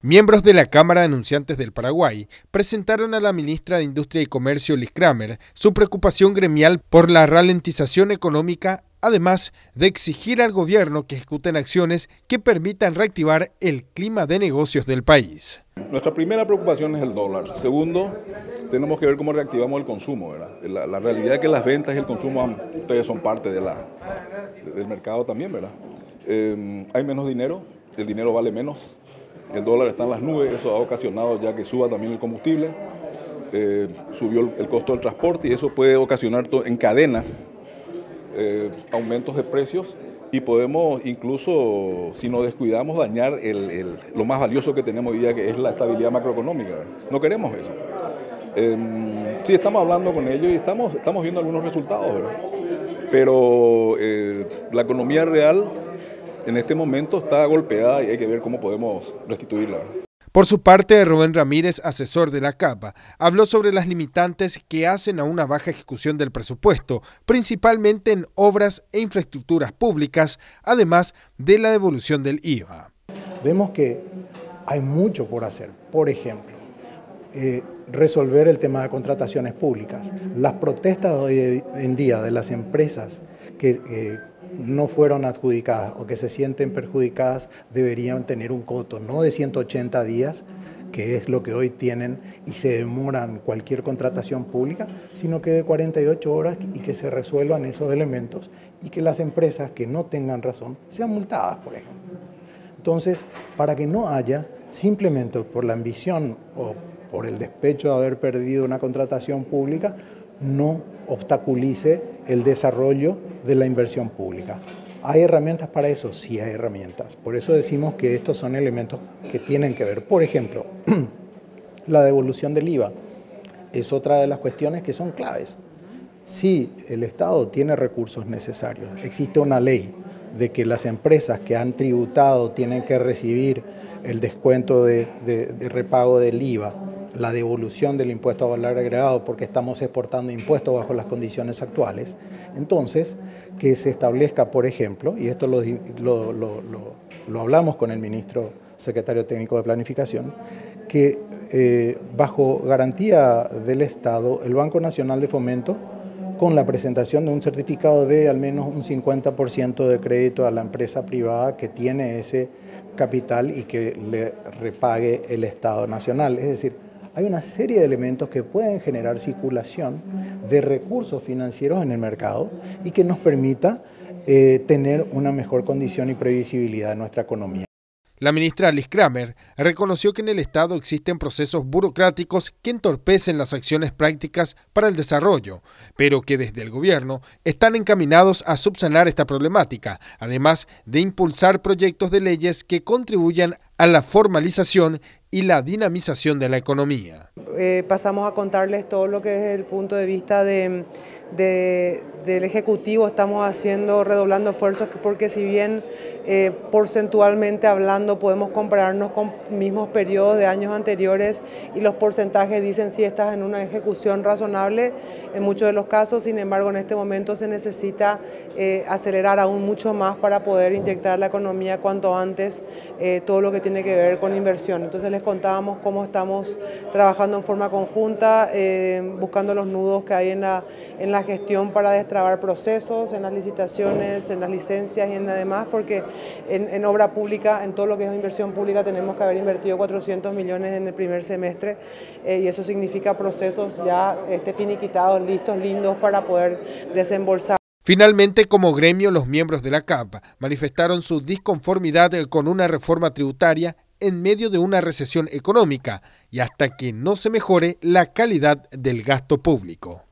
Miembros de la Cámara de Anunciantes del Paraguay presentaron a la ministra de Industria y Comercio, Liz Kramer, su preocupación gremial por la ralentización económica, además de exigir al gobierno que ejecuten acciones que permitan reactivar el clima de negocios del país. Nuestra primera preocupación es el dólar. Segundo, tenemos que ver cómo reactivamos el consumo, ¿verdad? La realidad es que las ventas y el consumo, ustedes son parte del mercado también, ¿verdad? Hay menos dinero, el dinero vale menos. El dólar está en las nubes, eso ha ocasionado ya que suba también el combustible, subió el costo del transporte y eso puede ocasionar en cadena aumentos de precios y podemos incluso, si nos descuidamos, dañar lo más valioso que tenemos hoy día, que es la estabilidad macroeconómica. No queremos eso. Sí, estamos hablando con ellos y estamos viendo algunos resultados, ¿verdad? Pero la economía real en este momento está golpeada y hay que ver cómo podemos restituirla. Por su parte, Rubén Ramírez, asesor de la CAPA, habló sobre las limitantes que hacen a una baja ejecución del presupuesto, principalmente en obras e infraestructuras públicas, además de la devolución del IVA. Vemos que hay mucho por hacer. Por ejemplo, resolver el tema de contrataciones públicas. Las protestas de hoy en día de las empresas que no fueron adjudicadas o que se sienten perjudicadas deberían tener un coto, no de 180 días, que es lo que hoy tienen y se demoran cualquier contratación pública, sino que de 48 horas y que se resuelvan esos elementos y que las empresas que no tengan razón sean multadas, por ejemplo. Entonces, para que no haya, simplemente por la ambición o por el despecho de haber perdido una contratación pública, no obstaculice el desarrollo de la inversión pública. ¿Hay herramientas para eso? Sí hay herramientas. Por eso decimos que estos son elementos que tienen que ver. Por ejemplo, la devolución del IVA es otra de las cuestiones que son claves. Si el Estado tiene recursos necesarios, existe una ley de que las empresas que han tributado tienen que recibir el descuento de repago del IVA, la devolución del impuesto a valor agregado porque estamos exportando impuestos bajo las condiciones actuales. Entonces, que se establezca, por ejemplo, y esto lo hablamos con el ministro secretario técnico de Planificación, que bajo garantía del Estado, el Banco Nacional de Fomento, con la presentación de un certificado de al menos un 50% de crédito a la empresa privada que tiene ese capital y que le repague el Estado Nacional. Es decir, hay una serie de elementos que pueden generar circulación de recursos financieros en el mercado y que nos permita tener una mejor condición y previsibilidad de nuestra economía. La ministra Liz Kramer reconoció que en el Estado existen procesos burocráticos que entorpecen las acciones prácticas para el desarrollo, pero que desde el gobierno están encaminados a subsanar esta problemática, además de impulsar proyectos de leyes que contribuyan a la formalización y la dinamización de la economía. Pasamos a contarles todo lo que es el punto de vista del Ejecutivo. Estamos redoblando esfuerzos porque si bien porcentualmente hablando podemos compararnos con mismos periodos de años anteriores y los porcentajes dicen si estás en una ejecución razonable en muchos de los casos, sin embargo en este momento se necesita acelerar aún mucho más para poder inyectar la economía cuanto antes todo lo que tiene que ver con inversión. Entonces les contábamos cómo estamos trabajando en forma conjunta, buscando los nudos que hay en la gestión para destrabar procesos, en las licitaciones, en las licencias y en demás, porque en obra pública, en todo lo que es inversión pública, tenemos que haber invertido 400 millones en el primer semestre y eso significa procesos ya finiquitados, listos, lindos para poder desembolsar. Finalmente, como gremio, los miembros de la CAPA manifestaron su disconformidad con una reforma tributaria en medio de una recesión económica y hasta que no se mejore la calidad del gasto público.